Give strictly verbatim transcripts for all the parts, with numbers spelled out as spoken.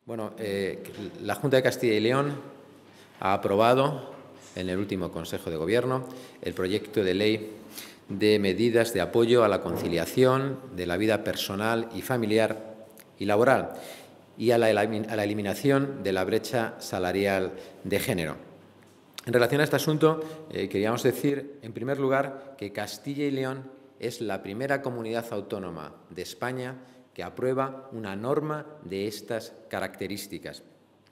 Bueno, eh, la Junta de Castilla y León ha aprobado en el último Consejo de Gobierno el proyecto de ley de medidas de apoyo a la conciliación de la vida personal y familiar y laboral y a la, a la eliminación de la brecha salarial de género. En relación a este asunto, eh, queríamos decir, en primer lugar, que Castilla y León es la primera comunidad autónoma de España que aprueba una norma de estas características.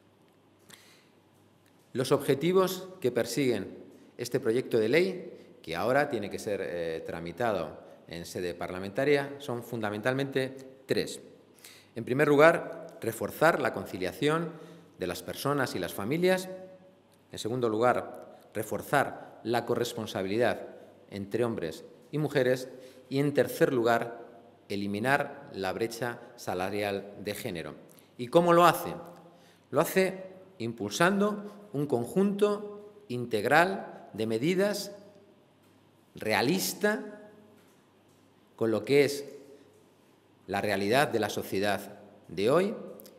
Los objetivos que persiguen este proyecto de ley, que ahora tiene que ser eh, tramitado en sede parlamentaria, son fundamentalmente tres. En primer lugar, reforzar la conciliación de las personas y las familias. En segundo lugar, reforzar la corresponsabilidad entre hombres y mujeres. Y, en tercer lugar, eliminar la brecha salarial de género. ¿Y cómo lo hace? Lo hace impulsando un conjunto integral de medidas realista con lo que es la realidad de la sociedad de hoy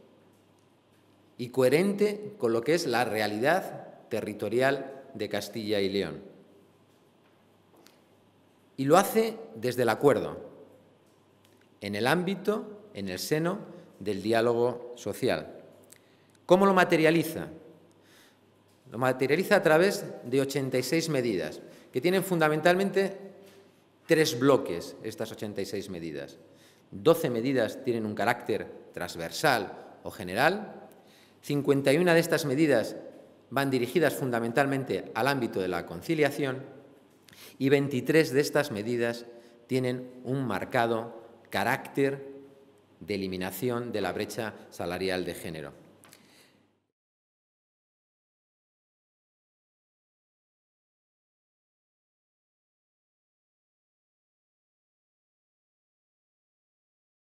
y coherente con lo que es la realidad territorial de Castilla y León. Y lo hace desde el acuerdo, en el ámbito, en el seno del diálogo social. ¿Cómo lo materializa? Lo materializa a través de ochenta y seis medidas, que tienen fundamentalmente tres bloques, estas ochenta y seis medidas. doce medidas tienen un carácter transversal o general, cincuenta y una de estas medidas van dirigidas fundamentalmente al ámbito de la conciliación y veintitrés de estas medidas tienen un marcado carácter de eliminación de la brecha salarial de género.